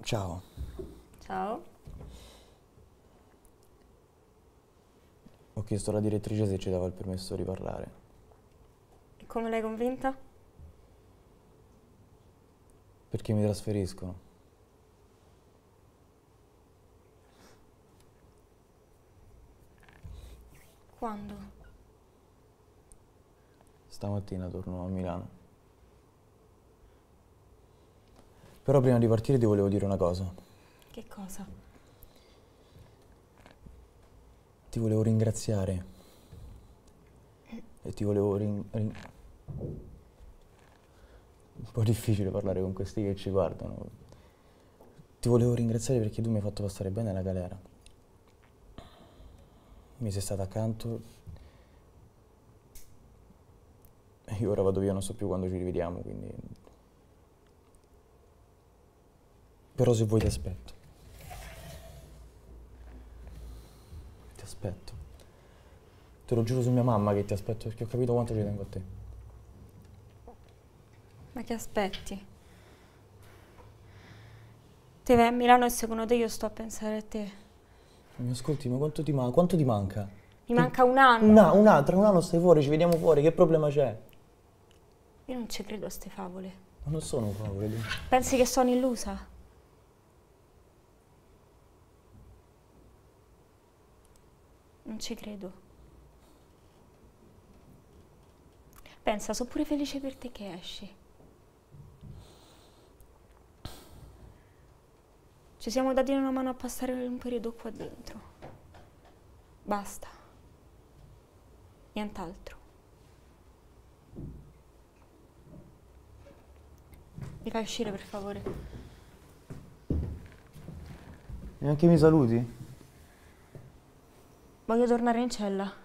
Ciao. Ciao. Ho chiesto alla direttrice se ci dava il permesso di parlare. E come l'hai convinta? Perché mi trasferiscono. Quando? Stamattina torno a Milano. Però prima di partire ti volevo dire una cosa. Che cosa? Ti volevo ringraziare. E ti volevo Un po' difficile parlare con questi che ci guardano. Ti volevo ringraziare perché tu mi hai fatto passare bene la galera. Mi sei stata accanto. E io ora vado via, non so più quando ci rivediamo, quindi... Però se vuoi ti aspetto. Ti aspetto. Te lo giuro su mia mamma che ti aspetto perché ho capito quanto ci tengo a te. Ma che aspetti? Te vai a Milano e secondo te io sto a pensare a te? Mi ascolti, ma quanto ti manca? Mi manca un anno. Tra un anno stai fuori, ci vediamo fuori, che problema c'è? Io non ci credo a ste favole. Ma non sono favole. Pensi che sono illusa? Non ci credo. Pensa, sono pure felice per te che esci. Ci siamo dati una mano a passare un periodo qua dentro. Basta. Nient'altro. Mi fai uscire, per favore? Neanche mi saluti? Voglio tornare in cella.